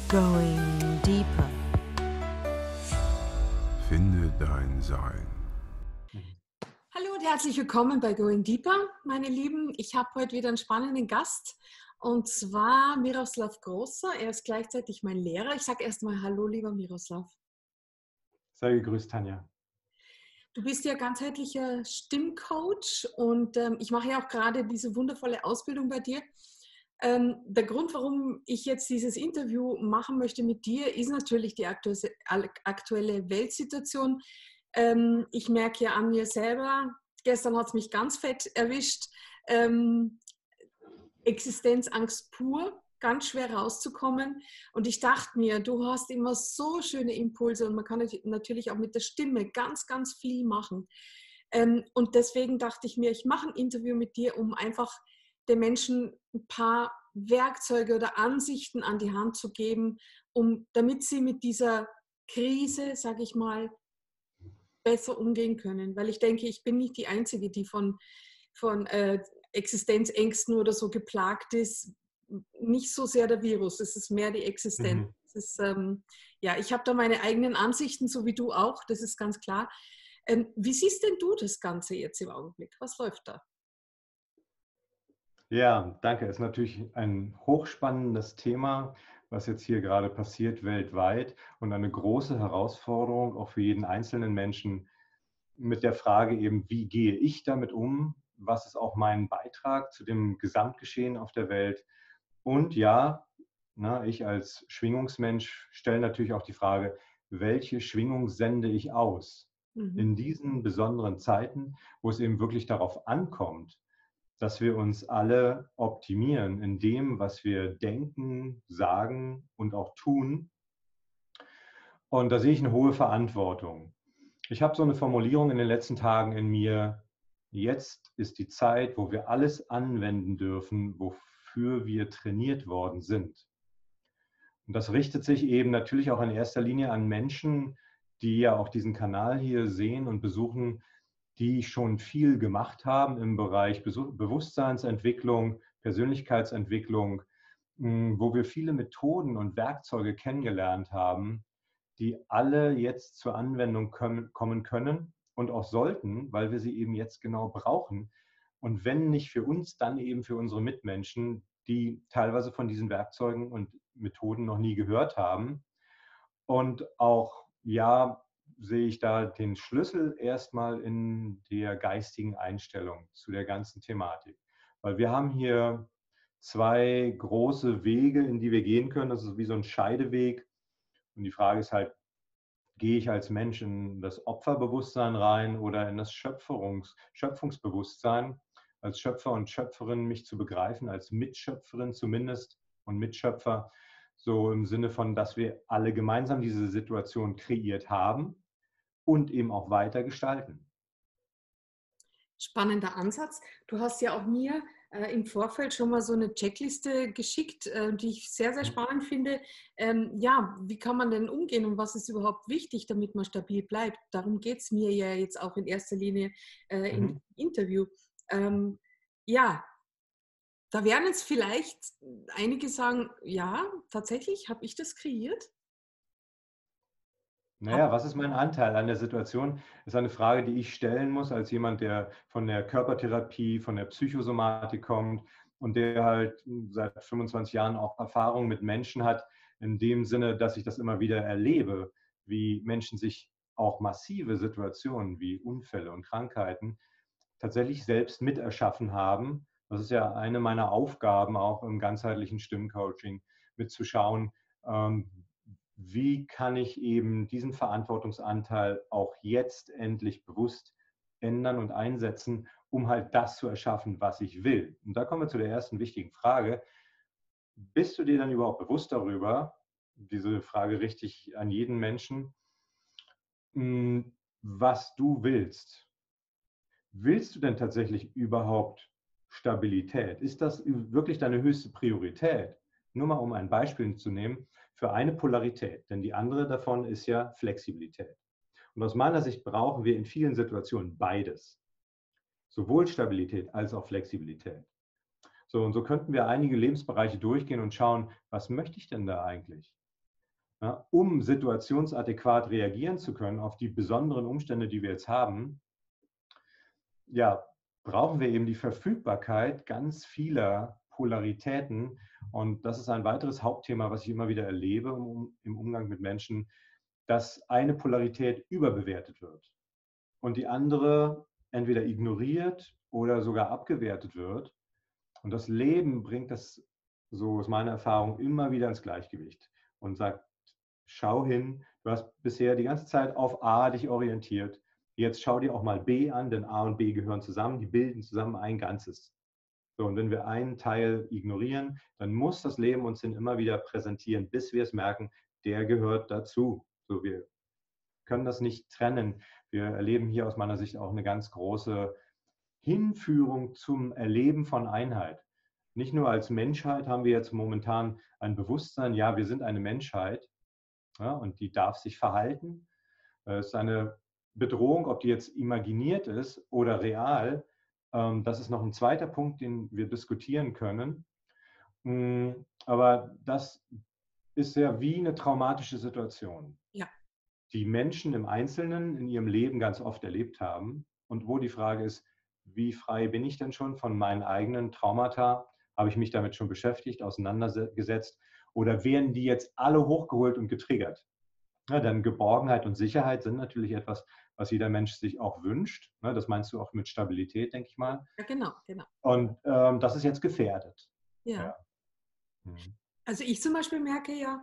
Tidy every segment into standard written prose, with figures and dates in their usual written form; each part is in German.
Going Deeper. Finde dein Sein. Hallo und herzlich willkommen bei Going Deeper, meine Lieben. Ich habe heute wieder einen spannenden Gast und zwar Miroslav Großer. Er ist gleichzeitig mein Lehrer. Ich sage erstmal Hallo, lieber Miroslav. Sei gegrüßt, Tanja. Du bist ja ganzheitlicher Stimmcoach und ich mache ja auch gerade diese wundervolle Ausbildung bei dir. Der Grund, warum ich jetzt dieses Interview machen möchte mit dir, ist natürlich die aktuelle Weltsituation. Ich merke ja an mir selber, gestern hat es mich ganz fett erwischt, Existenzangst pur, ganz schwer rauszukommen. Und ich dachte mir, du hast immer so schöne Impulse und man kann natürlich auch mit der Stimme ganz, ganz viel machen. Und deswegen dachte ich mir, ich mache ein Interview mit dir, um einfach den Menschen ein paar Werkzeuge oder Ansichten an die Hand zu geben, damit sie mit dieser Krise, sage ich mal, besser umgehen können. Weil ich denke, ich bin nicht die Einzige, die von Existenzängsten oder so geplagt ist. Nicht so sehr der Virus, es ist mehr die Existenz. Es ist, ja, ich habe da meine eigenen Ansichten, so wie du auch, das ist ganz klar. Wie siehst denn du das Ganze jetzt im Augenblick? Was läuft da? Ja, danke. Es ist natürlich ein hochspannendes Thema, was jetzt hier gerade passiert weltweit und eine große Herausforderung auch für jeden einzelnen Menschen mit der Frage eben, wie gehe ich damit um? Was ist auch mein Beitrag zu dem Gesamtgeschehen auf der Welt? Und ja, ich als Schwingungsmensch stelle natürlich auch die Frage, welche Schwingung sende ich aus? In diesen besonderen Zeiten, wo es eben wirklich darauf ankommt, dass wir uns alle optimieren in dem, was wir denken, sagen und auch tun. Und da sehe ich eine hohe Verantwortung. Ich habe so eine Formulierung in den letzten Tagen in mir: Jetzt ist die Zeit, wo wir alles anwenden dürfen, wofür wir trainiert worden sind. Und das richtet sich eben natürlich auch in erster Linie an Menschen, die ja auch diesen Kanal hier sehen und besuchen, die schon viel gemacht haben im Bereich Bewusstseinsentwicklung, Persönlichkeitsentwicklung, wo wir viele Methoden und Werkzeuge kennengelernt haben, die alle jetzt zur Anwendung kommen können und auch sollten, weil wir sie eben jetzt genau brauchen. Und wenn nicht für uns, dann eben für unsere Mitmenschen, die teilweise von diesen Werkzeugen und Methoden noch nie gehört haben. Und auch, ja, sehe ich da den Schlüssel erstmal in der geistigen Einstellung zu der ganzen Thematik. Weil wir haben hier zwei große Wege, in die wir gehen können. Das ist wie so ein Scheideweg. Und die Frage ist halt, gehe ich als Mensch in das Opferbewusstsein rein oder in das Schöpfungsbewusstsein, als Schöpfer und Schöpferin mich zu begreifen, als Mitschöpferin zumindest und Mitschöpfer, so im Sinne von, dass wir alle gemeinsam diese Situation kreiert haben und eben auch weiter gestalten. Spannender Ansatz. Du hast ja auch mir im Vorfeld schon mal so eine Checkliste geschickt, die ich sehr, sehr spannend finde. Ja, wie kann man denn umgehen und was ist überhaupt wichtig, damit man stabil bleibt? Darum geht es mir ja jetzt auch in erster Linie im Interview. Ja, da werden jetzt vielleicht einige sagen, ja, tatsächlich, habe ich das kreiert? Naja, was ist mein Anteil an der Situation? Ist eine Frage, die ich stellen muss als jemand, der von der Körpertherapie, von der Psychosomatik kommt und der halt seit 25 Jahren auch Erfahrung mit Menschen hat, in dem Sinne, dass ich das immer wieder erlebe, wie Menschen sich auch massive Situationen wie Unfälle und Krankheiten tatsächlich selbst miterschaffen haben. Das ist ja eine meiner Aufgaben auch im ganzheitlichen Stimmcoaching, mitzuschauen, wie kann ich eben diesen Verantwortungsanteil auch jetzt endlich bewusst ändern und einsetzen, um halt das zu erschaffen, was ich will. Und da kommen wir zu der ersten wichtigen Frage. Bist du dir dann überhaupt bewusst darüber, diese Frage richte ich an jeden Menschen, was du willst? Willst du denn tatsächlich überhaupt Stabilität? Ist das wirklich deine höchste Priorität? Nur mal um ein Beispiel zu nehmen, für eine Polarität, denn die andere davon ist ja Flexibilität. Und aus meiner Sicht brauchen wir in vielen Situationen beides, sowohl Stabilität als auch Flexibilität. So, und so könnten wir einige Lebensbereiche durchgehen und schauen, was möchte ich denn da eigentlich? Ja, um situationsadäquat reagieren zu können auf die besonderen Umstände, die wir jetzt haben, ja, brauchen wir eben die Verfügbarkeit ganz vieler Polaritäten. Und das ist ein weiteres Hauptthema, was ich immer wieder erlebe im Umgang mit Menschen, dass eine Polarität überbewertet wird und die andere entweder ignoriert oder sogar abgewertet wird. Und das Leben bringt das, so ist meine Erfahrung, immer wieder ins Gleichgewicht und sagt, schau hin, du hast bisher die ganze Zeit auf A dich orientiert. Jetzt schau dir auch mal B an, denn A und B gehören zusammen, die bilden zusammen ein Ganzes. So, und wenn wir einen Teil ignorieren, dann muss das Leben uns den immer wieder präsentieren, bis wir es merken, der gehört dazu. So, wir können das nicht trennen. Wir erleben hier aus meiner Sicht auch eine ganz große Hinführung zum Erleben von Einheit. Nicht nur als Menschheit haben wir jetzt momentan ein Bewusstsein, ja, wir sind eine Menschheit, ja, und die darf sich verhalten. Es ist eine Bedrohung, ob die jetzt imaginiert ist oder real. Das ist noch ein zweiter Punkt, den wir diskutieren können. Aber das ist ja wie eine traumatische Situation, Ja. die Menschen im Einzelnen in ihrem Leben ganz oft erlebt haben und wo die Frage ist, wie frei bin ich denn schon von meinen eigenen Traumata? Habe ich mich damit schon beschäftigt, auseinandergesetzt? Oder werden die jetzt alle hochgeholt und getriggert? Ja, denn Geborgenheit und Sicherheit sind natürlich etwas, was jeder Mensch sich auch wünscht. Das meinst du auch mit Stabilität, denke ich mal. Ja, genau, genau. Und das ist jetzt gefährdet. Ja. Ja. Mhm. Also ich zum Beispiel merke ja,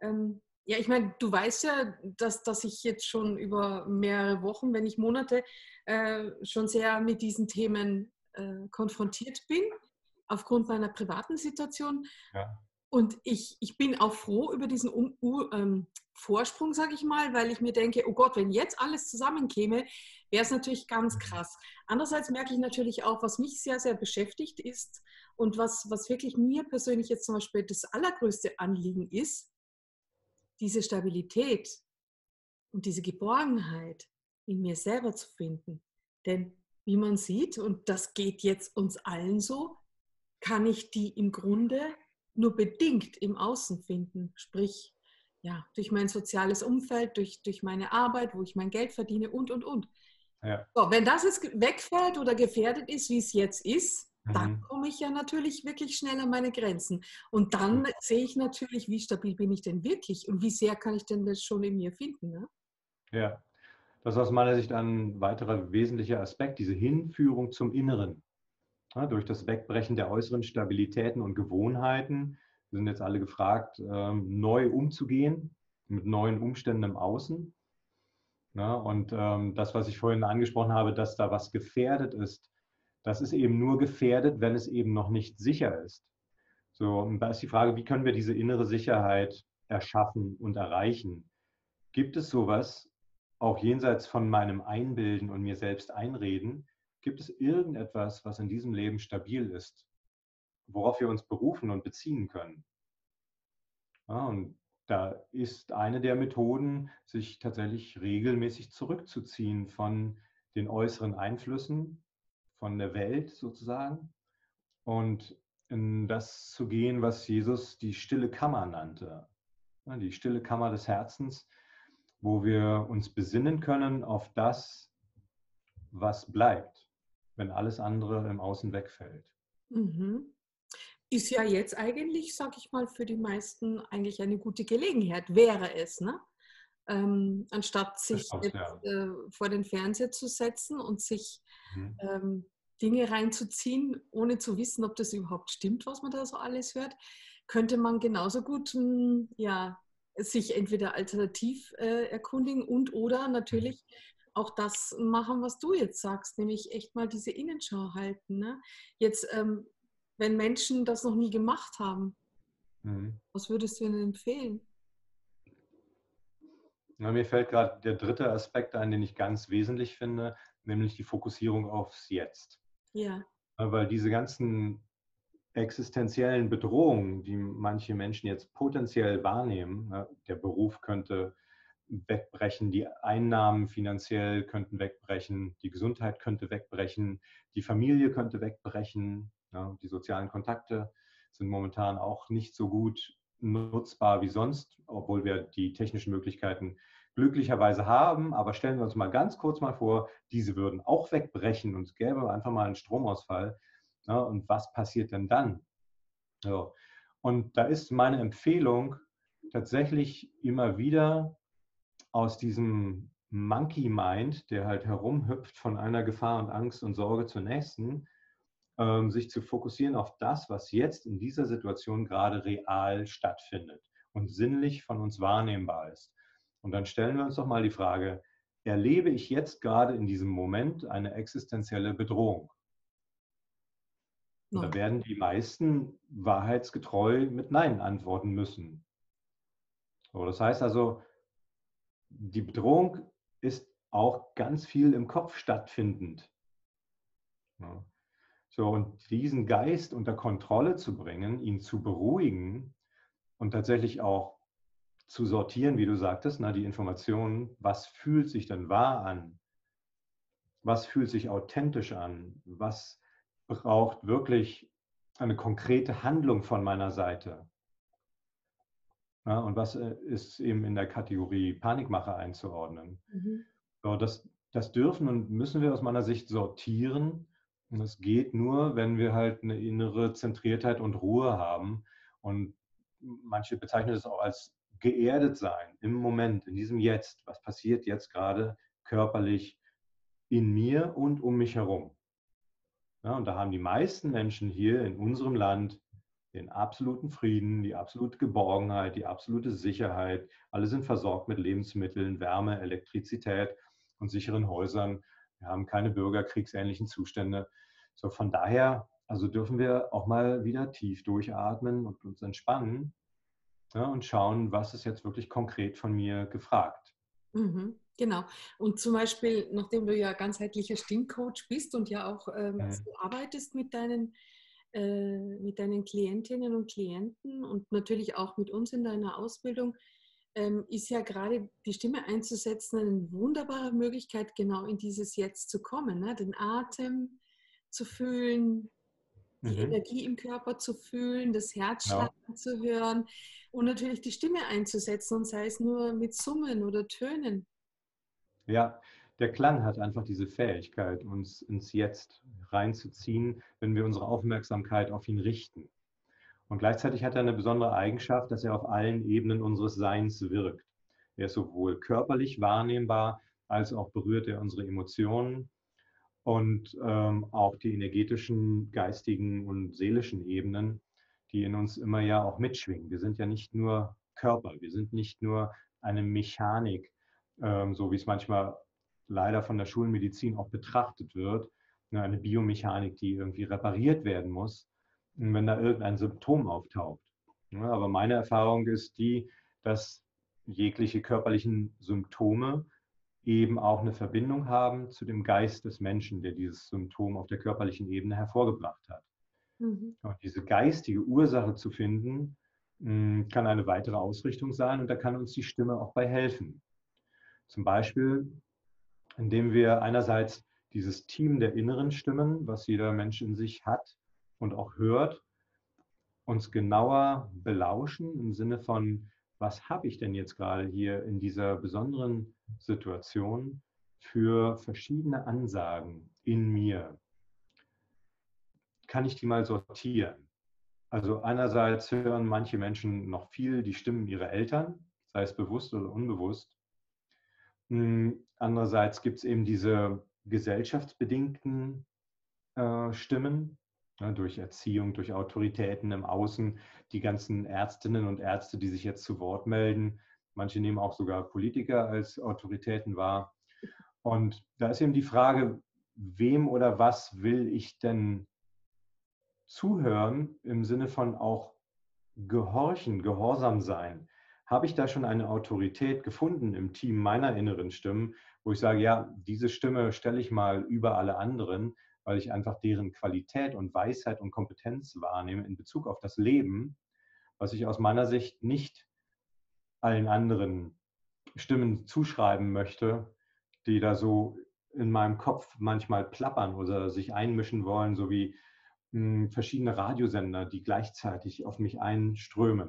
ja, ich meine, du weißt ja, dass ich jetzt schon über mehrere Wochen, wenn nicht Monate, schon sehr mit diesen Themen konfrontiert bin, aufgrund meiner privaten Situation. Ja. Und ich bin auch froh über diesen Vorsprung, sage ich mal, weil ich mir denke, oh Gott, wenn jetzt alles zusammenkäme, wäre es natürlich ganz krass. Andererseits merke ich natürlich auch, was mich sehr, sehr beschäftigt ist und was wirklich mir persönlich jetzt zum Beispiel das allergrößte Anliegen ist, diese Stabilität und diese Geborgenheit in mir selber zu finden. Denn wie man sieht, und das geht jetzt uns allen so, kann ich die im Grunde nur bedingt im Außen finden. Sprich, ja, durch mein soziales Umfeld, durch meine Arbeit, wo ich mein Geld verdiene und. Ja. So, wenn das jetzt wegfällt oder gefährdet ist, wie es jetzt ist, dann Mhm. komme ich ja natürlich wirklich schnell an meine Grenzen. Und dann sehe ich natürlich, wie stabil bin ich denn wirklich und wie sehr kann ich denn das schon in mir finden. Ne? Ja. Das ist aus meiner Sicht ein weiterer wesentlicher Aspekt, diese Hinführung zum Inneren. Ja, durch das Wegbrechen der äußeren Stabilitäten und Gewohnheiten. Wir sind jetzt alle gefragt, neu umzugehen mit neuen Umständen im Außen. Ja, und das, was ich vorhin angesprochen habe, dass da was gefährdet ist, das ist eben nur gefährdet, wenn es eben noch nicht sicher ist. So, und da ist die Frage, wie können wir diese innere Sicherheit erschaffen und erreichen? Gibt es sowas, auch jenseits von meinem Einbilden und mir selbst einreden, gibt es irgendetwas, was in diesem Leben stabil ist, worauf wir uns berufen und beziehen können? Ja, und da ist eine der Methoden, sich tatsächlich regelmäßig zurückzuziehen von den äußeren Einflüssen, von der Welt sozusagen und in das zu gehen, was Jesus die stille Kammer nannte. Ja, die stille Kammer des Herzens, wo wir uns besinnen können auf das, was bleibt, wenn alles andere im Außen wegfällt. Mhm. Ist ja jetzt eigentlich, sag ich mal, für die meisten eigentlich eine gute Gelegenheit, wäre es, ne? Anstatt Das sich stimmt, jetzt ja. vor den Fernseher zu setzen und sich Mhm. Dinge reinzuziehen, ohne zu wissen, ob das überhaupt stimmt, was man da so alles hört, könnte man genauso gut ja, sich entweder alternativ erkundigen und oder natürlich auch das machen, was du jetzt sagst, nämlich echt mal diese Innenschau halten. Ne? Jetzt, wenn Menschen das noch nie gemacht haben, Mhm. was würdest du ihnen empfehlen? Na, mir fällt gerade der dritte Aspekt ein, den ich ganz wesentlich finde, nämlich die Fokussierung aufs Jetzt. Ja. Weil diese ganzen existenziellen Bedrohungen, die manche Menschen jetzt potenziell wahrnehmen, der Beruf könnte wegbrechen, die Einnahmen finanziell könnten wegbrechen, die Gesundheit könnte wegbrechen, die Familie könnte wegbrechen, ja, die sozialen Kontakte sind momentan auch nicht so gut. nutzbar wie sonst, obwohl wir die technischen Möglichkeiten glücklicherweise haben. Aber stellen wir uns mal ganz kurz mal vor, diese würden auch wegbrechen und es gäbe einfach mal einen Stromausfall. Ja, und was passiert denn dann? Ja. Und da ist meine Empfehlung tatsächlich immer wieder aus diesem Monkey Mind, der halt herumhüpft von einer Gefahr und Angst und Sorge zur nächsten, sich zu fokussieren auf das, was jetzt in dieser Situation gerade real stattfindet und sinnlich von uns wahrnehmbar ist. Und dann stellen wir uns doch mal die Frage, erlebe ich jetzt gerade in diesem Moment eine existenzielle Bedrohung? Und da werden die meisten wahrheitsgetreu mit Nein antworten müssen. So, das heißt also, die Bedrohung ist auch ganz viel im Kopf stattfindend. Ja. So, und diesen Geist unter Kontrolle zu bringen, ihn zu beruhigen und tatsächlich auch zu sortieren, wie du sagtest, die Informationen, was fühlt sich denn wahr an? Was fühlt sich authentisch an? Was braucht wirklich eine konkrete Handlung von meiner Seite? Ja, und was ist eben in der Kategorie Panikmache einzuordnen? So, das dürfen und müssen wir aus meiner Sicht sortieren. Und es geht nur, wenn wir halt eine innere Zentriertheit und Ruhe haben. Und manche bezeichnen es auch als geerdet sein im Moment, in diesem Jetzt. Was passiert jetzt gerade körperlich in mir und um mich herum? Ja, und da haben die meisten Menschen hier in unserem Land den absoluten Frieden, die absolute Geborgenheit, die absolute Sicherheit. Alle sind versorgt mit Lebensmitteln, Wärme, Elektrizität und sicheren Häusern. Wir haben keine bürgerkriegsähnlichen Zustände. So, von daher, also dürfen wir auch mal wieder tief durchatmen und uns entspannen, ja, und schauen, was ist jetzt wirklich konkret von mir gefragt. Genau. Und zum Beispiel, nachdem du ja ganzheitlicher Stimmcoach bist und ja auch so arbeitest mit deinen Klientinnen und Klienten und natürlich auch mit uns in deiner Ausbildung, ist ja gerade die Stimme einzusetzen eine wunderbare Möglichkeit, genau in dieses Jetzt zu kommen, ne? Den Atem zu fühlen, die Energie im Körper zu fühlen, das Herzschlagen Genau. zu hören und natürlich die Stimme einzusetzen, und sei es nur mit Summen oder Tönen. Ja, der Klang hat einfach diese Fähigkeit, uns ins Jetzt reinzuziehen, wenn wir unsere Aufmerksamkeit auf ihn richten. Und gleichzeitig hat er eine besondere Eigenschaft, dass er auf allen Ebenen unseres Seins wirkt. Er ist sowohl körperlich wahrnehmbar, als auch berührt er unsere Emotionen und auch die energetischen, geistigen und seelischen Ebenen, die in uns immer ja auch mitschwingen. Wir sind ja nicht nur Körper, wir sind nicht nur eine Mechanik, so wie es manchmal leider von der Schulmedizin auch betrachtet wird, eine Biomechanik, die irgendwie repariert werden muss, wenn da irgendein Symptom auftaucht. Ja, aber meine Erfahrung ist die, dass jegliche körperlichen Symptome eben auch eine Verbindung haben zu dem Geist des Menschen, der dieses Symptom auf der körperlichen Ebene hervorgebracht hat. Und diese geistige Ursache zu finden, kann eine weitere Ausrichtung sein und da kann uns die Stimme auch bei helfen. Zum Beispiel, indem wir einerseits dieses Team der inneren Stimmen, was jeder Mensch in sich hat und auch hört, uns genauer belauschen im Sinne von, was habe ich denn jetzt gerade hier in dieser besonderen Situation für verschiedene Ansagen in mir? Kann ich die mal sortieren? Also einerseits hören manche Menschen noch viel die Stimmen ihrer Eltern, sei es bewusst oder unbewusst. Andererseits gibt es eben diese gesellschaftsbedingten Stimmen, durch Erziehung, durch Autoritäten im Außen, die ganzen Ärztinnen und Ärzte, die sich jetzt zu Wort melden. Manche nehmen auch sogar Politiker als Autoritäten wahr. Und da ist eben die Frage, wem oder was will ich denn zuhören im Sinne von auch gehorchen, gehorsam sein? Habe ich da schon eine Autorität gefunden im Team meiner inneren Stimmen, wo ich sage, ja, diese Stimme stelle ich mal über alle anderen, weil ich einfach deren Qualität und Weisheit und Kompetenz wahrnehme in Bezug auf das Leben, was ich aus meiner Sicht nicht allen anderen Stimmen zuschreiben möchte, die da so in meinem Kopf manchmal plappern oder sich einmischen wollen, so wie verschiedene Radiosender, die gleichzeitig auf mich einströmen.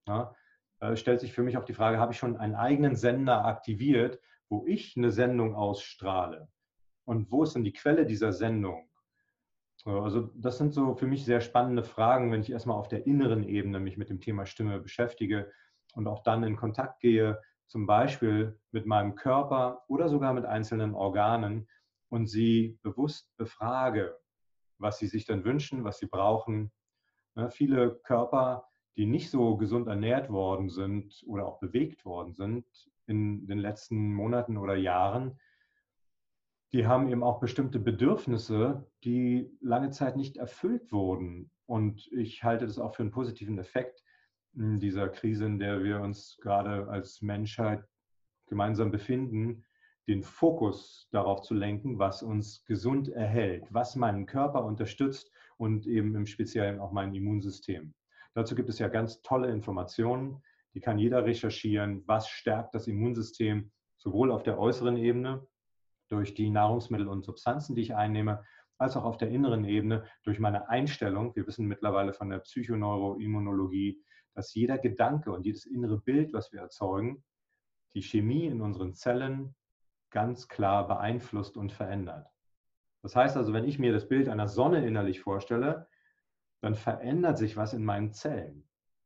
Ja, da stellt sich für mich auch die Frage, habe ich schon einen eigenen Sender aktiviert, wo ich eine Sendung ausstrahle? Und wo ist denn die Quelle dieser Sendung? Also das sind so für mich sehr spannende Fragen, wenn ich erstmal auf der inneren Ebene mich mit dem Thema Stimme beschäftige und auch dann in Kontakt gehe, zum Beispiel mit meinem Körper oder sogar mit einzelnen Organen und sie bewusst befrage, was sie sich dann wünschen, was sie brauchen. Viele Körper, die nicht so gesund ernährt worden sind oder auch bewegt worden sind in den letzten Monaten oder Jahren, die haben eben auch bestimmte Bedürfnisse, die lange Zeit nicht erfüllt wurden. Und ich halte das auch für einen positiven Effekt in dieser Krise, in der wir uns gerade als Menschheit gemeinsam befinden, den Fokus darauf zu lenken, was uns gesund erhält, was meinen Körper unterstützt und eben im Speziellen auch mein Immunsystem. Dazu gibt es ja ganz tolle Informationen, die kann jeder recherchieren, was stärkt das Immunsystem, sowohl auf der äußeren Ebene, durch die Nahrungsmittel und Substanzen, die ich einnehme, als auch auf der inneren Ebene durch meine Einstellung. Wir wissen mittlerweile von der Psychoneuroimmunologie, dass jeder Gedanke und jedes innere Bild, was wir erzeugen, die Chemie in unseren Zellen ganz klar beeinflusst und verändert. Das heißt also, wenn ich mir das Bild einer Sonne innerlich vorstelle, dann verändert sich was in meinen Zellen.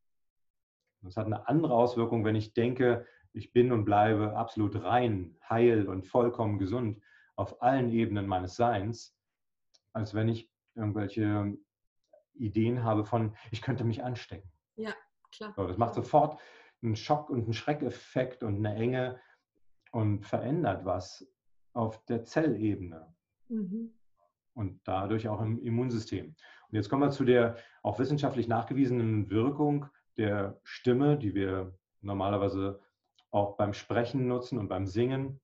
Das hat eine andere Auswirkung, wenn ich denke, ich bin und bleibe absolut rein, heil und vollkommen gesund auf allen Ebenen meines Seins, als wenn ich irgendwelche Ideen habe von, ich könnte mich anstecken. Ja, klar. So, das macht sofort einen Schock und einen Schreckeffekt und eine Enge und verändert was auf der Zellebene und dadurch auch im Immunsystem. Und jetzt kommen wir zu der auch wissenschaftlich nachgewiesenen Wirkung der Stimme, die wir normalerweise auch beim Sprechen nutzen und beim Singen.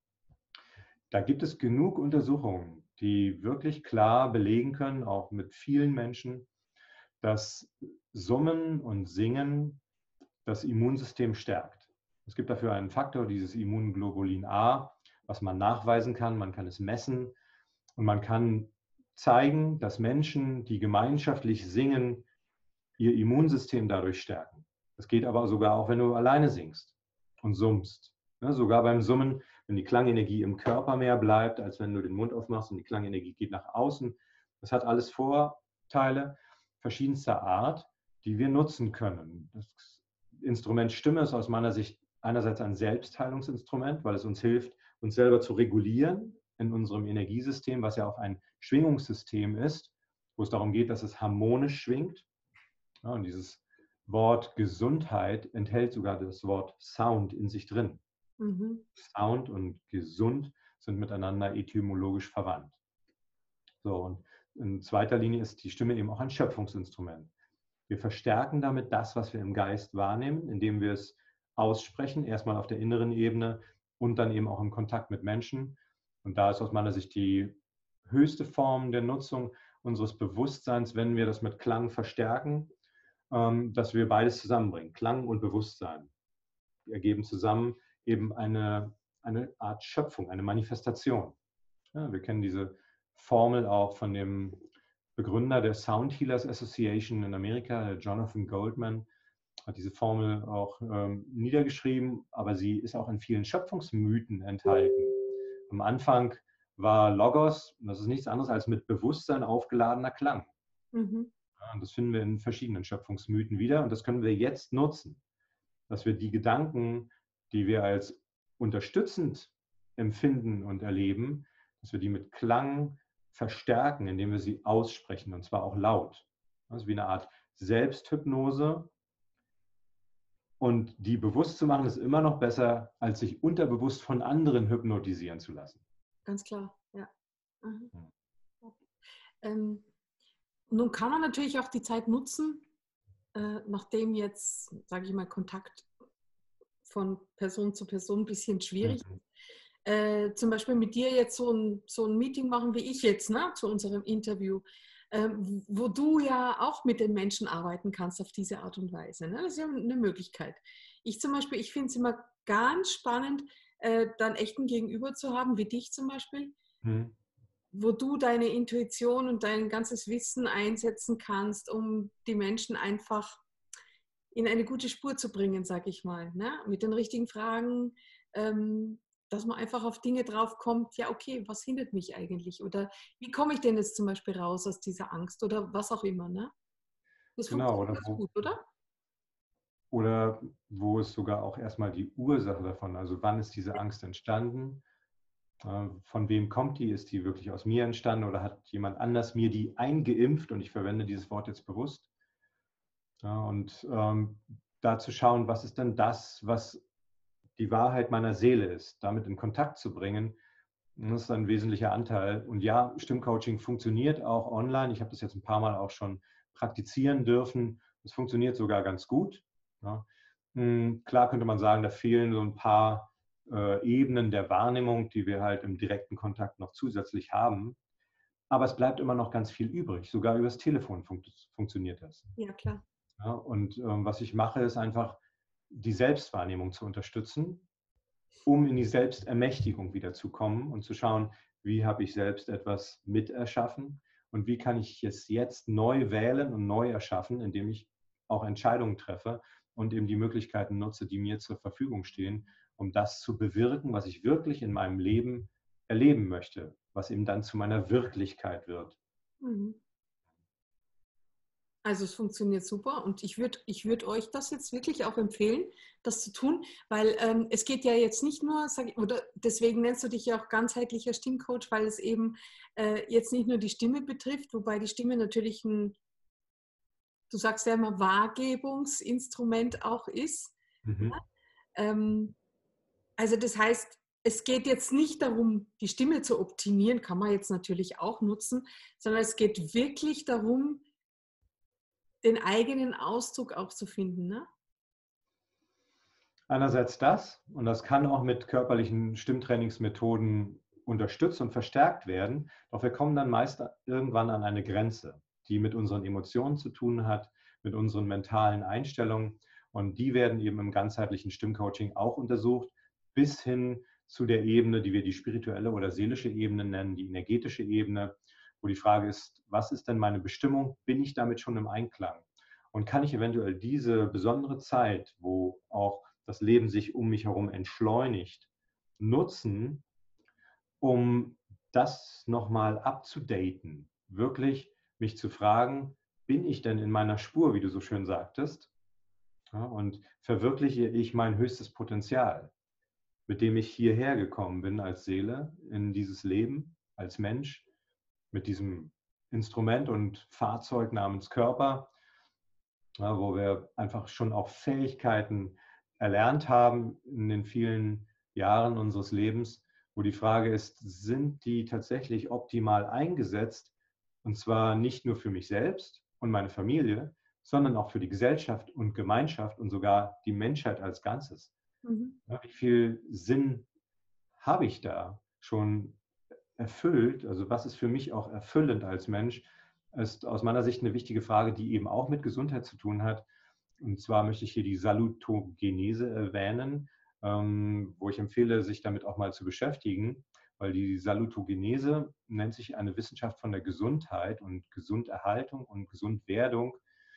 Da gibt es genug Untersuchungen, die wirklich klar belegen können, auch mit vielen Menschen, dass Summen und Singen das Immunsystem stärkt. Es gibt dafür einen Faktor, dieses Immunglobulin A, was man nachweisen kann. Man kann es messen und man kann zeigen, dass Menschen, die gemeinschaftlich singen, ihr Immunsystem dadurch stärken. Das geht aber sogar auch, wenn du alleine singst und summst. Sogar beim Summen, wenn die Klangenergie im Körper mehr bleibt, als wenn du den Mund aufmachst und die Klangenergie geht nach außen. Das hat alles Vorteile verschiedenster Art, die wir nutzen können. Das Instrument Stimme ist aus meiner Sicht einerseits ein Selbstheilungsinstrument, weil es uns hilft, uns selber zu regulieren in unserem Energiesystem, was ja auch ein Schwingungssystem ist, wo es darum geht, dass es harmonisch schwingt. Ja, und dieses Wort Gesundheit enthält sogar das Wort Sound in sich drin. Sound und gesund sind miteinander etymologisch verwandt. So, und in zweiter Linie ist die Stimme eben auch ein Schöpfungsinstrument. Wir verstärken damit das, was wir im Geist wahrnehmen, indem wir es aussprechen, erstmal auf der inneren Ebene und dann eben auch im Kontakt mit Menschen. Und da ist aus meiner Sicht die höchste Form der Nutzung unseres Bewusstseins, wenn wir das mit Klang verstärken, dass wir beides zusammenbringen, Klang und Bewusstsein. Die ergeben zusammen eben eine Art Schöpfung, eine Manifestation. Ja, wir kennen diese Formel auch von dem Begründer der Sound Healers Association in Amerika, Jonathan Goldman, hat diese Formel auch niedergeschrieben, aber sie ist auch in vielen Schöpfungsmythen enthalten. Am Anfang war Logos, und das ist nichts anderes als mit Bewusstsein aufgeladener Klang. Ja, und das finden wir in verschiedenen Schöpfungsmythen wieder und das können wir jetzt nutzen, dass wir die Gedanken, die wir als unterstützend empfinden und erleben, dass wir die mit Klang verstärken, indem wir sie aussprechen und zwar auch laut. Das ist wie eine Art Selbsthypnose und die bewusst zu machen ist immer noch besser, als sich unterbewusst von anderen hypnotisieren zu lassen. Ganz klar, ja. Nun kann man natürlich auch die Zeit nutzen, nachdem jetzt, sage ich mal, Kontakt von Person zu Person ein bisschen schwierig ist. Zum Beispiel mit dir jetzt so ein Meeting machen wie ich jetzt, ne, zu unserem Interview, wo du ja auch mit den Menschen arbeiten kannst auf diese Art und Weise. Ne? Das ist ja eine Möglichkeit. Ich zum Beispiel, ich finde es immer ganz spannend, dann echten Gegenüber zu haben, wie dich zum Beispiel, wo du deine Intuition und dein ganzes Wissen einsetzen kannst, um die Menschen einfach in eine gute Spur zu bringen, sage ich mal. Ne? Mit den richtigen Fragen, dass man einfach auf Dinge drauf kommt, ja okay, was hindert mich eigentlich? Oder wie komme ich denn jetzt zum Beispiel raus aus dieser Angst oder was auch immer. Ne? Das Genau, funktioniert ganz gut, oder? oder wo ist sogar auch erstmal die Ursache davon, also wann ist diese Angst entstanden? Von wem kommt die? Ist die wirklich aus mir entstanden oder hat jemand anders mir die eingeimpft? Und ich verwende dieses Wort jetzt bewusst. Ja, und da zu schauen, was ist denn das, was die Wahrheit meiner Seele ist, damit in Kontakt zu bringen, das ist ein wesentlicher Anteil. Und ja, Stimmcoaching funktioniert auch online. Ich habe das jetzt ein paar Mal auch schon praktizieren dürfen. Es funktioniert sogar ganz gut. Ja. Klar könnte man sagen, da fehlen so ein paar Ebenen der Wahrnehmung, die wir halt im direkten Kontakt noch zusätzlich haben. Aber es bleibt immer noch ganz viel übrig. Sogar übers Telefon funktioniert das. Ja, klar. Ja, und was ich mache, ist einfach die Selbstwahrnehmung zu unterstützen, um in die Selbstermächtigung wieder zu kommen und zu schauen, wie habe ich selbst etwas miterschaffen und wie kann ich es jetzt neu wählen und neu erschaffen, indem ich auch Entscheidungen treffe und eben die Möglichkeiten nutze, die mir zur Verfügung stehen, um das zu bewirken, was ich wirklich in meinem Leben erleben möchte, was eben dann zu meiner Wirklichkeit wird. Mhm. Also es funktioniert super und ich würd euch das jetzt wirklich auch empfehlen, das zu tun, weil es geht ja jetzt nicht nur, oder deswegen nennst du dich ja auch ganzheitlicher Stimmcoach, weil es eben jetzt nicht nur die Stimme betrifft, wobei die Stimme natürlich du sagst ja immer, Wahrgebungsinstrument auch ist. Mhm. Also das heißt, es geht jetzt nicht darum, die Stimme zu optimieren, kann man jetzt natürlich auch nutzen, sondern es geht wirklich darum, den eigenen Ausdruck auch zu finden. Ne? Einerseits das, und das kann auch mit körperlichen Stimmtrainingsmethoden unterstützt und verstärkt werden, doch wir kommen dann meist irgendwann an eine Grenze, die mit unseren Emotionen zu tun hat, mit unseren mentalen Einstellungen, und die werden eben im ganzheitlichen Stimmcoaching auch untersucht, bis hin zu der Ebene, die wir die spirituelle oder seelische Ebene nennen, die energetische Ebene, wo die Frage ist, was ist denn meine Bestimmung? Bin ich damit schon im Einklang? Und kann ich eventuell diese besondere Zeit, wo auch das Leben sich um mich herum entschleunigt, nutzen, um das nochmal abzudaten, wirklich mich zu fragen, bin ich denn in meiner Spur, wie du so schön sagtest, ja, und verwirkliche ich mein höchstes Potenzial, mit dem ich hierher gekommen bin als Seele in dieses Leben, als Mensch, mit diesem Instrument und Fahrzeug namens Körper, ja, wo wir einfach schon auch Fähigkeiten erlernt haben in den vielen Jahren unseres Lebens, wo die Frage ist, sind die tatsächlich optimal eingesetzt? Und zwar nicht nur für mich selbst und meine Familie, sondern auch für die Gesellschaft und Gemeinschaft und sogar die Menschheit als Ganzes. Mhm. Ja, wie viel Sinn habe ich da schon erfüllt? Also was ist für mich auch erfüllend als Mensch? Ist aus meiner Sicht eine wichtige Frage, die eben auch mit Gesundheit zu tun hat. Und zwar möchte ich hier die Salutogenese erwähnen, wo ich empfehle, sich damit auch mal zu beschäftigen, weil die Salutogenese nennt sich eine Wissenschaft von der Gesundheit und Gesunderhaltung und Gesundwerdung,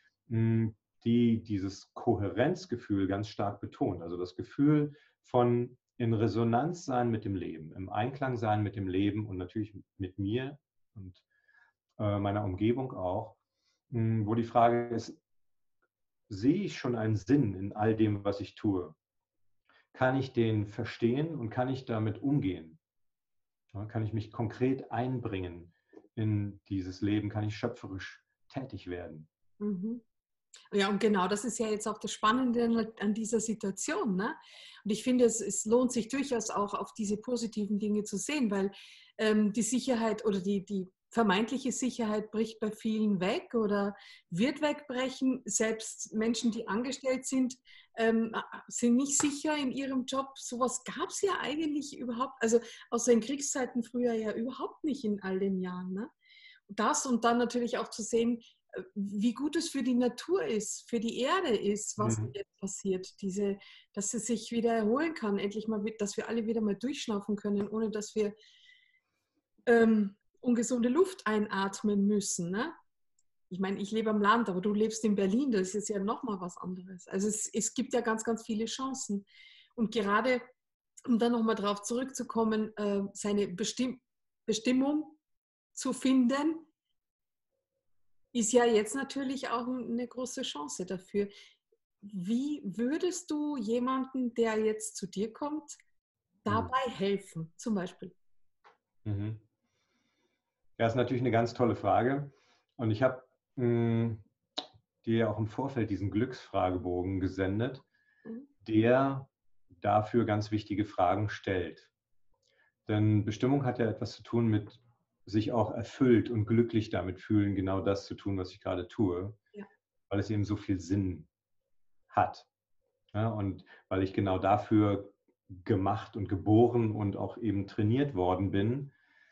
die dieses Kohärenzgefühl ganz stark betont. Also das Gefühl von in Resonanz sein mit dem Leben, im Einklang sein mit dem Leben und natürlich mit mir und meiner Umgebung auch, wo die Frage ist, sehe ich schon einen Sinn in all dem, was ich tue? Kann ich den verstehen und kann ich damit umgehen? Ja, kann ich mich konkret einbringen in dieses Leben? Kann ich schöpferisch tätig werden? Mhm. Ja, und genau, das ist ja jetzt auch das Spannende an dieser Situation. Ne? Und ich finde, es lohnt sich durchaus auch auf diese positiven Dinge zu sehen, weil die Sicherheit oder die vermeintliche Sicherheit bricht bei vielen weg oder wird wegbrechen. Selbst Menschen, die angestellt sind, sind nicht sicher in ihrem Job. Sowas gab es ja eigentlich überhaupt, also außer in Kriegszeiten früher ja überhaupt nicht in all den Jahren. Ne? Das und dann natürlich auch zu sehen, wie gut es für die Natur ist, für die Erde ist, was jetzt passiert, dass sie sich wieder erholen kann, endlich mal, dass wir alle wieder mal durchschnaufen können, ohne dass wir ungesunde Luft einatmen müssen. Ne? Ich meine, ich lebe am Land, aber du lebst in Berlin, das ist ja nochmal was anderes. Also es gibt ja ganz, ganz viele Chancen. Und gerade, um dann nochmal drauf zurückzukommen, seine Bestimmung zu finden, ist ja jetzt natürlich auch eine große Chance dafür. Wie würdest du jemanden, der jetzt zu dir kommt, dabei helfen, zum Beispiel? Mhm. Ja, ist natürlich eine ganz tolle Frage. Und ich habe dir ja auch im Vorfeld diesen Glücksfragebogen gesendet, Mhm. der dafür ganz wichtige Fragen stellt. Denn Bestimmung hat ja etwas zu tun mit sich auch erfüllt und glücklich damit fühlen, genau das zu tun, was ich gerade tue, Ja. weil es eben so viel Sinn hat. Ja, und weil ich genau dafür gemacht und geboren und auch eben trainiert worden bin.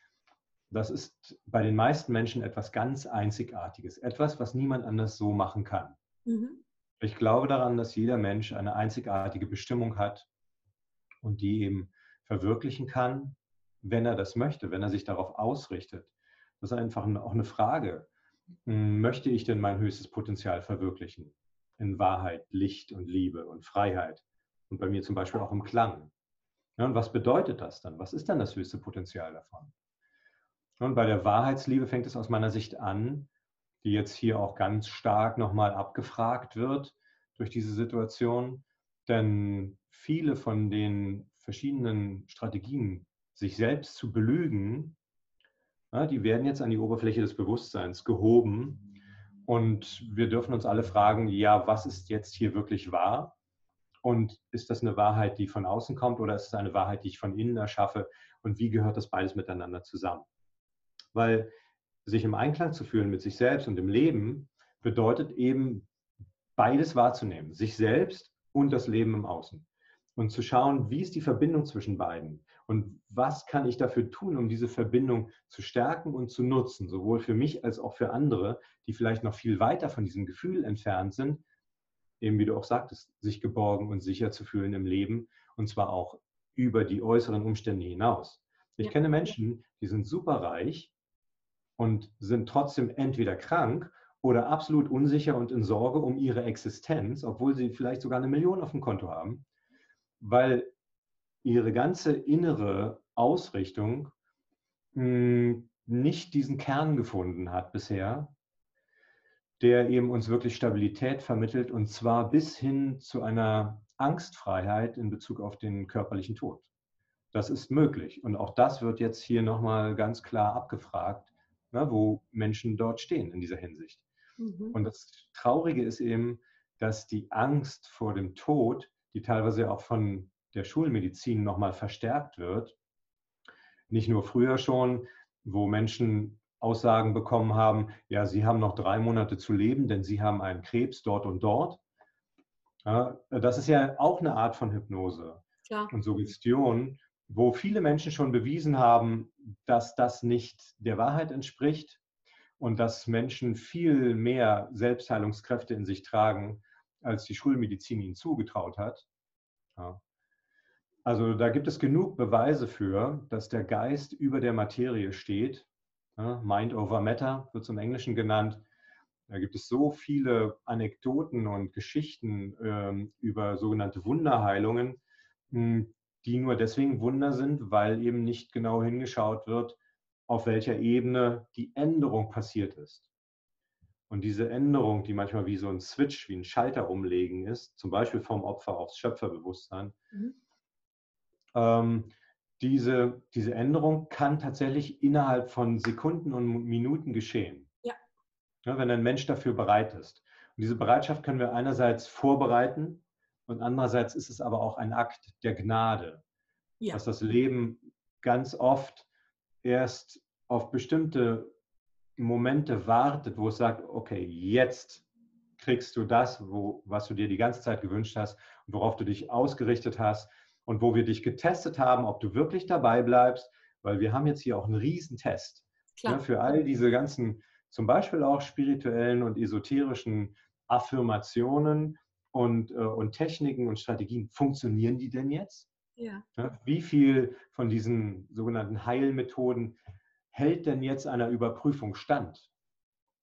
Das ist bei den meisten Menschen etwas ganz Einzigartiges, etwas, was niemand anders so machen kann. Mhm. Ich glaube daran, dass jeder Mensch eine einzigartige Bestimmung hat und die eben verwirklichen kann, wenn er das möchte, wenn er sich darauf ausrichtet. Das ist einfach auch eine Frage. Möchte ich denn mein höchstes Potenzial verwirklichen? In Wahrheit, Licht und Liebe und Freiheit. Und bei mir zum Beispiel auch im Klang. Ja, und was bedeutet das dann? Was ist dann das höchste Potenzial davon? Und bei der Wahrheitsliebe fängt es aus meiner Sicht an, die jetzt hier auch ganz stark nochmal abgefragt wird durch diese Situation. Denn viele von den verschiedenen Strategien, sich selbst zu belügen, ja, die werden jetzt an die Oberfläche des Bewusstseins gehoben. Und wir dürfen uns alle fragen, ja, was ist jetzt hier wirklich wahr? Und ist das eine Wahrheit, die von außen kommt, oder ist es eine Wahrheit, die ich von innen erschaffe? Und wie gehört das beides miteinander zusammen? Weil sich im Einklang zu fühlen mit sich selbst und im Leben bedeutet eben, beides wahrzunehmen, sich selbst und das Leben im Außen. Und zu schauen, wie ist die Verbindung zwischen beiden und was kann ich dafür tun, um diese Verbindung zu stärken und zu nutzen, sowohl für mich als auch für andere, die vielleicht noch viel weiter von diesem Gefühl entfernt sind, eben wie du auch sagtest, sich geborgen und sicher zu fühlen im Leben, und zwar auch über die äußeren Umstände hinaus. Ich Ja. kenne Menschen, die sind super reich und sind trotzdem entweder krank oder absolut unsicher und in Sorge um ihre Existenz, obwohl sie vielleicht sogar 1 Million auf dem Konto haben, weil ihre ganze innere Ausrichtung nicht diesen Kern gefunden hat bisher, der eben uns wirklich Stabilität vermittelt, und zwar bis hin zu einer Angstfreiheit in Bezug auf den körperlichen Tod. Das ist möglich. Und auch das wird jetzt hier nochmal ganz klar abgefragt, ne, wo Menschen dort stehen in dieser Hinsicht. Mhm. Und das Traurige ist eben, dass die Angst vor dem Tod, die teilweise auch von der Schulmedizin nochmal verstärkt wird, nicht nur früher schon, wo Menschen Aussagen bekommen haben, ja, sie haben noch 3 Monate zu leben, denn sie haben einen Krebs dort und dort. Ja, das ist ja auch eine Art von Hypnose Klar. und Suggestion, wo viele Menschen schon bewiesen haben, dass das nicht der Wahrheit entspricht und dass Menschen viel mehr Selbstheilungskräfte in sich tragen, als die Schulmedizin ihnen zugetraut hat. Ja. Also da gibt es genug Beweise für, dass der Geist über der Materie steht. Ja, Mind over Matter wird es im Englischen genannt. Da gibt es so viele Anekdoten und Geschichten über sogenannte Wunderheilungen, die nur deswegen Wunder sind, weil eben nicht genau hingeschaut wird, auf welcher Ebene die Änderung passiert ist. Und diese Änderung, die manchmal wie so ein Switch, wie ein Schalter umlegen ist, zum Beispiel vom Opfer aufs Schöpferbewusstsein, Mhm. diese Änderung kann tatsächlich innerhalb von Sekunden und Minuten geschehen. Ja. Ja, wenn ein Mensch dafür bereit ist. Und diese Bereitschaft können wir einerseits vorbereiten und andererseits ist es aber auch ein Akt der Gnade, Ja. dass das Leben ganz oft erst auf bestimmte Momente wartet, wo es sagt, okay, jetzt kriegst du das, was du dir die ganze Zeit gewünscht hast und worauf du dich ausgerichtet hast und wo wir dich getestet haben, ob du wirklich dabei bleibst, weil wir haben jetzt hier auch einen Riesentest, ne, Klar. für all diese ganzen, zum Beispiel auch spirituellen und esoterischen Affirmationen und Techniken und Strategien. Funktionieren die denn jetzt? Ja. Ja, wie viel von diesen sogenannten Heilmethoden hält denn jetzt einer Überprüfung stand?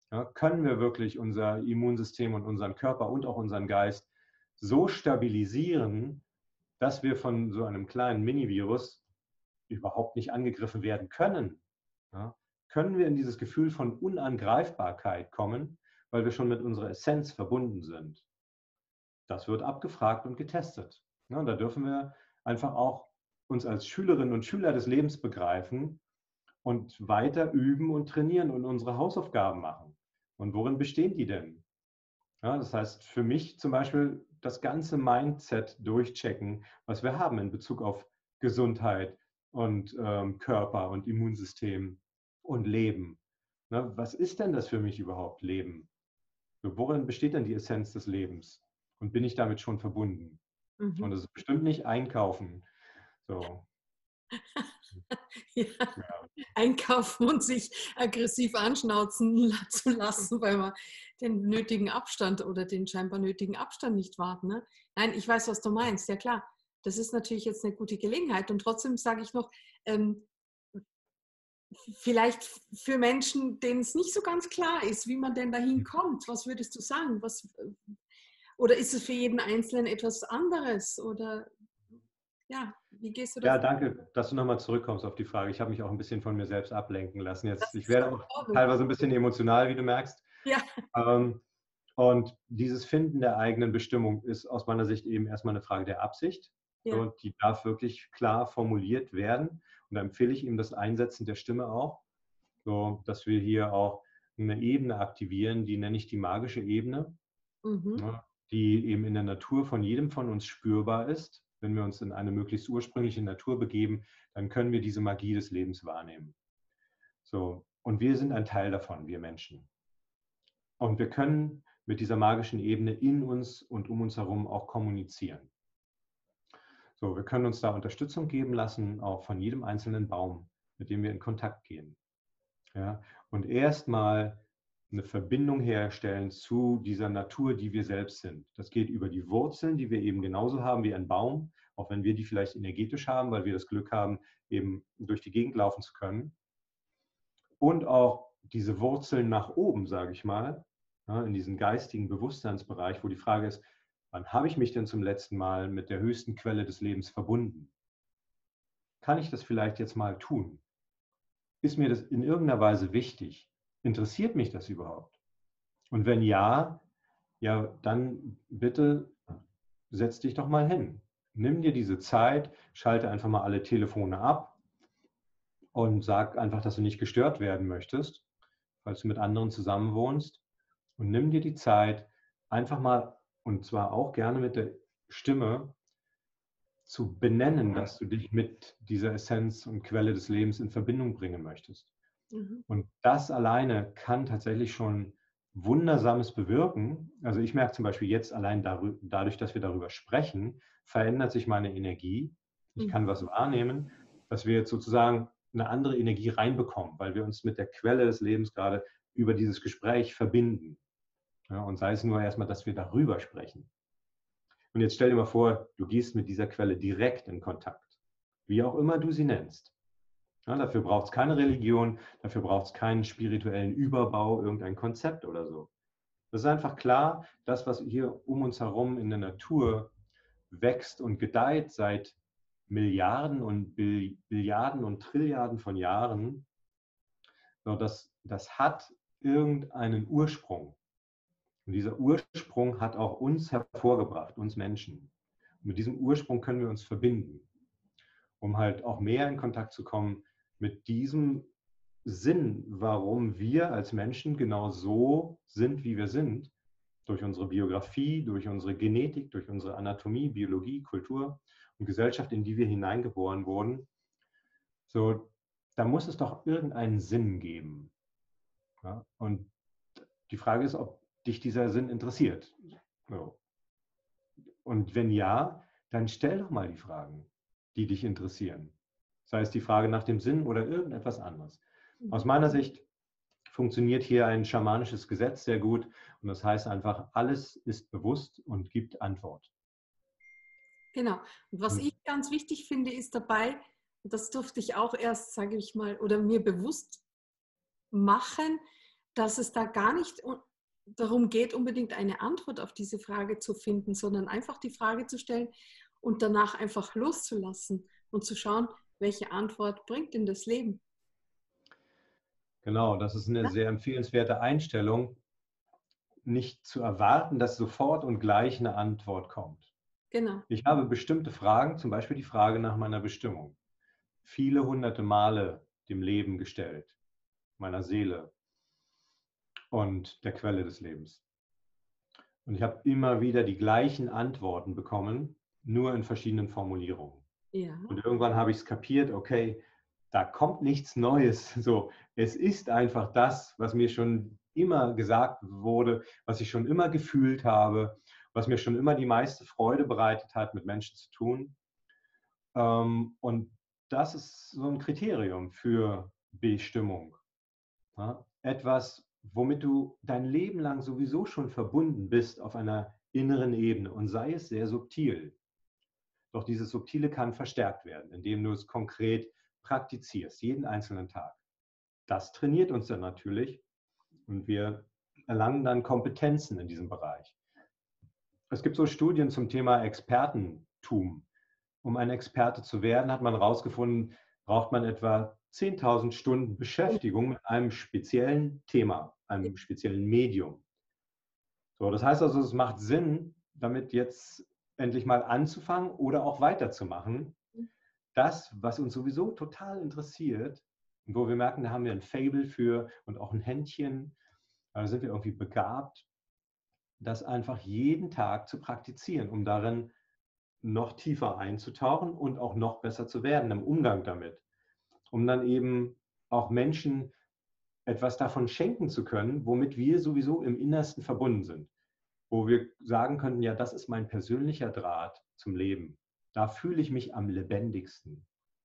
Ja, können wir wirklich unser Immunsystem und unseren Körper und auch unseren Geist so stabilisieren, dass wir von so einem kleinen Mini-Virus überhaupt nicht angegriffen werden können? Ja, können wir in dieses Gefühl von Unangreifbarkeit kommen, weil wir schon mit unserer Essenz verbunden sind? Das wird abgefragt und getestet. Ja, und da dürfen wir einfach auch uns als Schülerinnen und Schüler des Lebens begreifen und weiter üben und trainieren und unsere Hausaufgaben machen. Und worin bestehen die denn? Ja, das heißt für mich zum Beispiel das ganze Mindset durchchecken, was wir haben in Bezug auf Gesundheit und Körper und Immunsystem und Leben. Na, was ist denn das für mich überhaupt, Leben? So, worin besteht denn die Essenz des Lebens? Und bin ich damit schon verbunden? Und das ist bestimmt nicht einkaufen. So. Ja, Ja. einkaufen und sich aggressiv anschnauzen zu lassen, weil man den nötigen Abstand oder den scheinbar nötigen Abstand nicht wahrt. Ne? Nein, ich weiß, was du meinst. Ja klar, das ist natürlich jetzt eine gute Gelegenheit. Und trotzdem sage ich noch, vielleicht für Menschen, denen es nicht so ganz klar ist, wie man denn dahin kommt. Was würdest du sagen? Oder ist es für jeden Einzelnen etwas anderes? Oder ja, wie gehst du Ja, davor? danke, dass du nochmal zurückkommst auf die Frage. Ich habe mich auch ein bisschen von mir selbst ablenken lassen. Das Jetzt, ich ist werde in auch Ordnung. teilweise ein bisschen emotional, wie du merkst. Ja. Und dieses Finden der eigenen Bestimmung ist aus meiner Sicht eben erstmal eine Frage der Absicht. Ja. Und die darf wirklich klar formuliert werden. Und da empfehle ich eben das Einsetzen der Stimme auch, so dass wir hier auch eine Ebene aktivieren, die nenne ich die magische Ebene, ne, die eben in der Natur von jedem von uns spürbar ist. Wenn wir uns in eine möglichst ursprüngliche Natur begeben, dann können wir diese Magie des Lebens wahrnehmen. So. Und wir sind ein Teil davon, wir Menschen. Und wir können mit dieser magischen Ebene in uns und um uns herum auch kommunizieren. So, wir können uns da Unterstützung geben lassen, auch von jedem einzelnen Baum, mit dem wir in Kontakt gehen. Ja? Und erstmal eine Verbindung herstellen zu dieser Natur, die wir selbst sind. Das geht über die Wurzeln, die wir eben genauso haben wie ein Baum, auch wenn wir die vielleicht energetisch haben, weil wir das Glück haben, eben durch die Gegend laufen zu können. Und auch diese Wurzeln nach oben, sage ich mal, ja, in diesen geistigen Bewusstseinsbereich, wo die Frage ist, wann habe ich mich denn zum letzten Mal mit der höchsten Quelle des Lebens verbunden? Kann ich das vielleicht jetzt mal tun? Ist mir das in irgendeiner Weise wichtig? Interessiert mich das überhaupt? Und wenn ja, ja, dann bitte setz dich doch mal hin. Nimm dir diese Zeit, schalte einfach mal alle Telefone ab und sag einfach, dass du nicht gestört werden möchtest, falls du mit anderen zusammenwohnst. Und nimm dir die Zeit, einfach mal, und zwar auch gerne mit der Stimme, zu benennen, dass du dich mit dieser Essenz und Quelle des Lebens in Verbindung bringen möchtest. Und das alleine kann tatsächlich schon Wundersames bewirken. Also ich merke zum Beispiel jetzt allein dadurch, dass wir darüber sprechen, verändert sich meine Energie. Ich kann was wahrnehmen, dass wir jetzt sozusagen eine andere Energie reinbekommen, weil wir uns mit der Quelle des Lebens gerade über dieses Gespräch verbinden. Ja, und sei es nur erstmal, dass wir darüber sprechen. Und jetzt stell dir mal vor, du gehst mit dieser Quelle direkt in Kontakt, wie auch immer du sie nennst. Ja, dafür braucht es keine Religion, dafür braucht es keinen spirituellen Überbau, irgendein Konzept oder so. Das ist einfach klar, das, was hier um uns herum in der Natur wächst und gedeiht seit Milliarden und Billiarden und Trilliarden von Jahren, so das hat irgendeinen Ursprung. Und dieser Ursprung hat auch uns hervorgebracht, uns Menschen. Und mit diesem Ursprung können wir uns verbinden, um halt auch mehr in Kontakt zu kommen mit diesem Sinn, warum wir als Menschen genau so sind, wie wir sind, durch unsere Biografie, durch unsere Genetik, durch unsere Anatomie, Biologie, Kultur und Gesellschaft, in die wir hineingeboren wurden. So, da muss es doch irgendeinen Sinn geben. Ja? Und die Frage ist, ob dich dieser Sinn interessiert. So. Und wenn ja, dann stell doch mal die Fragen, die dich interessieren. Sei es die Frage nach dem Sinn oder irgendetwas anderes. Aus meiner Sicht funktioniert hier ein schamanisches Gesetz sehr gut und das heißt einfach, alles ist bewusst und gibt Antwort. Genau. Und was ich ganz wichtig finde, ist dabei, und das durfte ich auch erst, sage ich mal, oder mir bewusst machen, dass es da gar nicht darum geht, unbedingt eine Antwort auf diese Frage zu finden, sondern einfach die Frage zu stellen und danach einfach loszulassen und zu schauen, welche Antwort bringt denn das Leben. Genau, das ist eine Ja? sehr empfehlenswerte Einstellung, nicht zu erwarten, dass sofort und gleich eine Antwort kommt. Genau. Ich habe bestimmte Fragen, zum Beispiel die Frage nach meiner Bestimmung, viele hunderte Male dem Leben gestellt, meiner Seele und der Quelle des Lebens. Und ich habe immer wieder die gleichen Antworten bekommen, nur in verschiedenen Formulierungen. Ja. Und irgendwann habe ich es kapiert, okay, da kommt nichts Neues. So, es ist einfach das, was mir schon immer gesagt wurde, was ich schon immer gefühlt habe, was mir schon immer die meiste Freude bereitet hat, mit Menschen zu tun. Und das ist so ein Kriterium für Bestimmung. Ja? Etwas, womit du dein Leben lang sowieso schon verbunden bist auf einer inneren Ebene und sei es sehr subtil. Doch dieses Subtile kann verstärkt werden, indem du es konkret praktizierst, jeden einzelnen Tag. Das trainiert uns dann natürlich und wir erlangen dann Kompetenzen in diesem Bereich. Es gibt so Studien zum Thema Expertentum. Um ein Experte zu werden, hat man herausgefunden, braucht man etwa 10.000 Stunden Beschäftigung mit einem speziellen Thema, einem speziellen Medium. So, das heißt also, es macht Sinn, damit jetzt endlich mal anzufangen oder auch weiterzumachen. Das, was uns sowieso total interessiert und wo wir merken, da haben wir ein Faible für und auch ein Händchen, da sind wir irgendwie begabt, das einfach jeden Tag zu praktizieren, um darin noch tiefer einzutauchen und auch noch besser zu werden im Umgang damit, um dann eben auch Menschen etwas davon schenken zu können, womit wir sowieso im Innersten verbunden sind, wo wir sagen könnten, ja, das ist mein persönlicher Draht zum Leben. Da fühle ich mich am lebendigsten.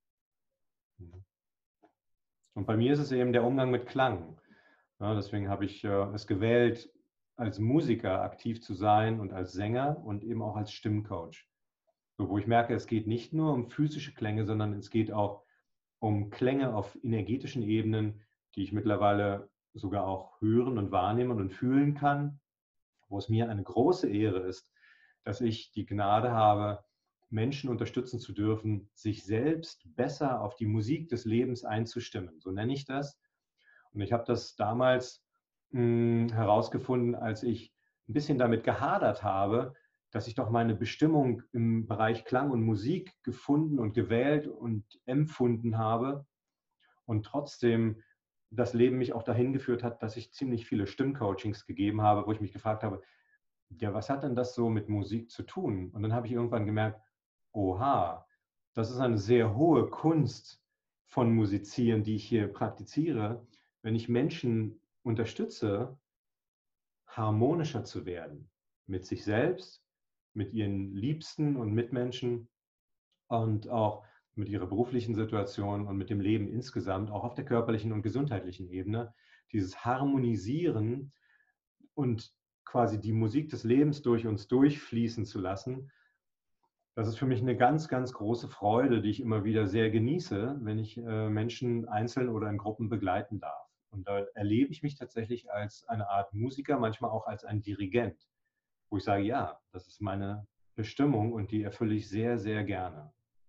Und bei mir ist es eben der Umgang mit Klang. Ja, deswegen habe ich es gewählt, als Musiker aktiv zu sein und als Sänger und eben auch als Stimmcoach. So, wo ich merke, es geht nicht nur um physische Klänge, sondern es geht auch um Klänge auf energetischen Ebenen, die ich mittlerweile sogar auch hören und wahrnehmen und fühlen kann, wo es mir eine große Ehre ist, dass ich die Gnade habe, Menschen unterstützen zu dürfen, sich selbst besser auf die Musik des Lebens einzustimmen. So nenne ich das. Und ich habe das damals herausgefunden, als ich ein bisschen damit gehadert habe, dass ich doch meine Bestimmung im Bereich Klang und Musik gefunden und gewählt und empfunden habe und trotzdem das Leben mich auch dahin geführt hat, dass ich ziemlich viele Stimmcoachings gegeben habe, wo ich mich gefragt habe, ja, was hat denn das so mit Musik zu tun? Und dann habe ich irgendwann gemerkt, oha, das ist eine sehr hohe Kunst von Musizieren, die ich hier praktiziere, wenn ich Menschen unterstütze, harmonischer zu werden mit sich selbst, mit ihren Liebsten und Mitmenschen und auch mit ihrer beruflichen Situation und mit dem Leben insgesamt, auch auf der körperlichen und gesundheitlichen Ebene, dieses Harmonisieren und quasi die Musik des Lebens durch uns durchfließen zu lassen, das ist für mich eine ganz, ganz große Freude, die ich immer wieder sehr genieße, wenn ich Menschen einzeln oder in Gruppen begleiten darf. Und da erlebe ich mich tatsächlich als eine Art Musiker, manchmal auch als ein Dirigent, wo ich sage, ja, das ist meine Bestimmung und die erfülle ich sehr, sehr gerne.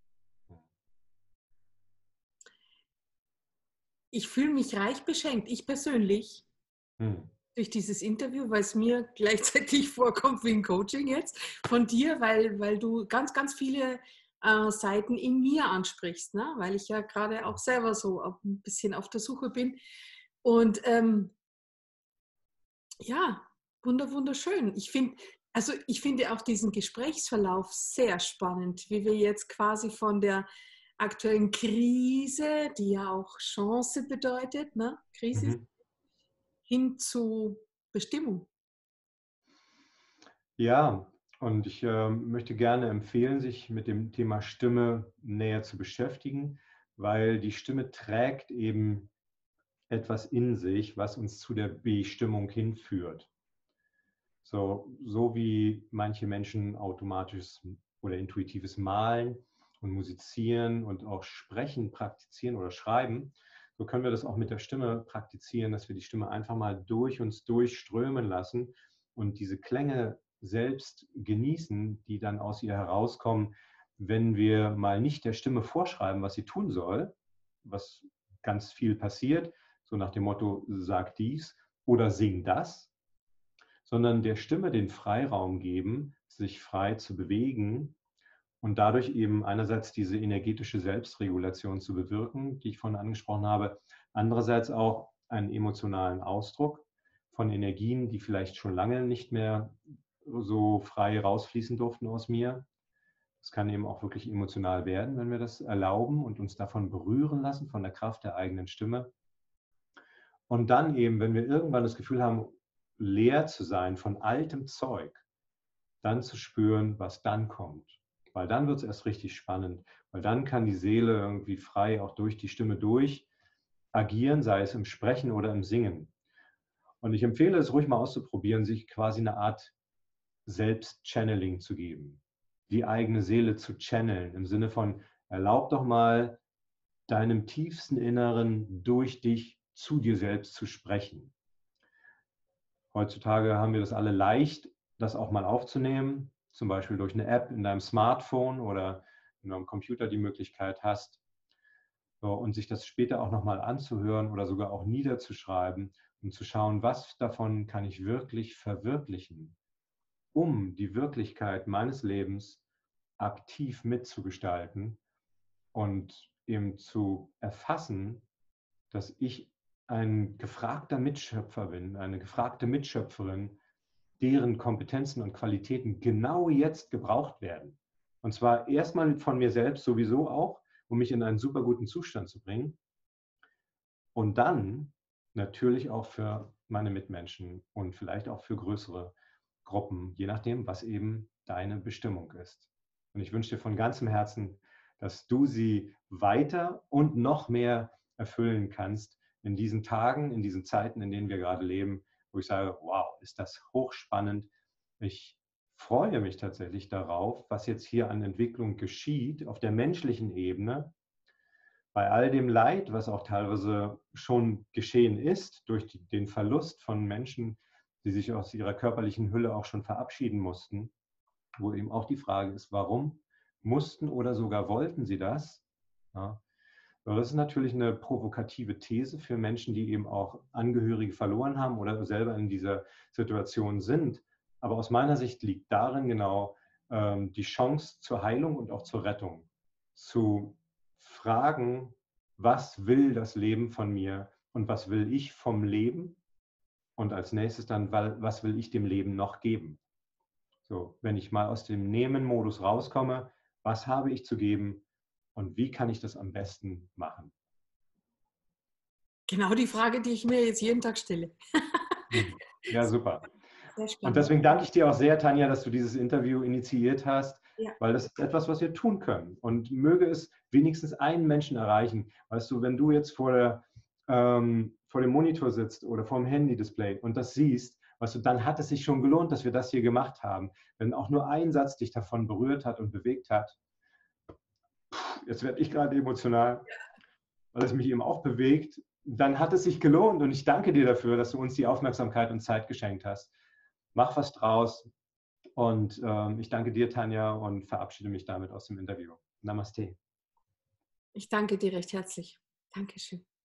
Ich fühle mich reich beschenkt, ich persönlich, Hm. durch dieses Interview, weil es mir gleichzeitig vorkommt wie ein Coaching jetzt von dir, weil du ganz, ganz viele Seiten in mir ansprichst, ne? Weil ich ja gerade auch selber so ein bisschen auf der Suche bin. Und ja, wunderschön. Ich finde auch diesen Gesprächsverlauf sehr spannend, wie wir jetzt quasi von der aktuellen Krise, die ja auch Chance bedeutet, ne? Krise Mhm. hin zu Bestimmung. Ja, und ich möchte gerne empfehlen, sich mit dem Thema Stimme näher zu beschäftigen, weil die Stimme trägt eben etwas in sich, was uns zu der Bestimmung hinführt. So wie manche Menschen automatisches oder intuitives Malen und Musizieren und auch Sprechen praktizieren oder schreiben, so können wir das auch mit der Stimme praktizieren, dass wir die Stimme einfach mal durch uns durchströmen lassen und diese Klänge selbst genießen, die dann aus ihr herauskommen, wenn wir mal nicht der Stimme vorschreiben, was sie tun soll, was ganz viel passiert, so nach dem Motto, sag dies oder sing das, sondern der Stimme den Freiraum geben, sich frei zu bewegen und dadurch eben einerseits diese energetische Selbstregulation zu bewirken, die ich vorhin angesprochen habe, andererseits auch einen emotionalen Ausdruck von Energien, die vielleicht schon lange nicht mehr so frei rausfließen durften aus mir. Es kann eben auch wirklich emotional werden, wenn wir das erlauben und uns davon berühren lassen, von der Kraft der eigenen Stimme. Und dann eben, wenn wir irgendwann das Gefühl haben, leer zu sein von altem Zeug, dann zu spüren, was dann kommt. Weil dann wird es erst richtig spannend, weil dann kann die Seele irgendwie frei auch durch die Stimme durch agieren, sei es im Sprechen oder im Singen. Und ich empfehle es ruhig mal auszuprobieren, sich quasi eine Art Selbst-Channeling zu geben, die eigene Seele zu channeln, im Sinne von, erlaub doch mal deinem tiefsten Inneren durch dich zu dir selbst zu sprechen. Heutzutage haben wir das alle leicht, das auch mal aufzunehmen, zum Beispiel durch eine App in deinem Smartphone oder wenn du am Computer die Möglichkeit hast, so, und sich das später auch nochmal anzuhören oder sogar auch niederzuschreiben und zu schauen, was davon kann ich wirklich verwirklichen, um die Wirklichkeit meines Lebens aktiv mitzugestalten und eben zu erfassen, dass ich ein gefragter Mitschöpfer bin, eine gefragte Mitschöpferin, deren Kompetenzen und Qualitäten genau jetzt gebraucht werden. Und zwar erstmal von mir selbst sowieso auch, um mich in einen super guten Zustand zu bringen. Und dann natürlich auch für meine Mitmenschen und vielleicht auch für größere Gruppen, je nachdem, was eben deine Bestimmung ist. Und ich wünsche dir von ganzem Herzen, dass du sie weiter und noch mehr erfüllen kannst in diesen Tagen, in diesen Zeiten, in denen wir gerade leben, wo ich sage, wow, ist das hochspannend. Ich freue mich tatsächlich darauf, was jetzt hier an Entwicklung geschieht auf der menschlichen Ebene, bei all dem Leid, was auch teilweise schon geschehen ist, durch den Verlust von Menschen, die sich aus ihrer körperlichen Hülle auch schon verabschieden mussten, wo eben auch die Frage ist, warum mussten oder sogar wollten sie das? Ja. Das ist natürlich eine provokative These für Menschen, die eben auch Angehörige verloren haben oder selber in dieser Situation sind. Aber aus meiner Sicht liegt darin genau die Chance zur Heilung und auch zur Rettung. Zu fragen, was will das Leben von mir und was will ich vom Leben? Und als nächstes dann, was will ich dem Leben noch geben? So, wenn ich mal aus dem Nehmen-Modus rauskomme, was habe ich zu geben und wie kann ich das am besten machen? Genau die Frage, die ich mir jetzt jeden Tag stelle. Ja, super. Sehr Und spannend. deswegen danke ich dir auch sehr, Tanja, dass du dieses Interview initiiert hast, Ja. weil das ist etwas, was wir tun können. Und möge es wenigstens einen Menschen erreichen. Weißt du, wenn du jetzt vor dem Monitor sitzt oder vor dem Handy-Display und das siehst, weißt du, dann hat es sich schon gelohnt, dass wir das hier gemacht haben. Wenn auch nur ein Satz dich davon berührt hat und bewegt hat, jetzt werde ich gerade emotional, weil es mich eben auch bewegt, dann hat es sich gelohnt und ich danke dir dafür, dass du uns die Aufmerksamkeit und Zeit geschenkt hast. Mach was draus und ich danke dir, Tanja, und verabschiede mich damit aus dem Interview. Namaste. Ich danke dir recht herzlich. Dankeschön.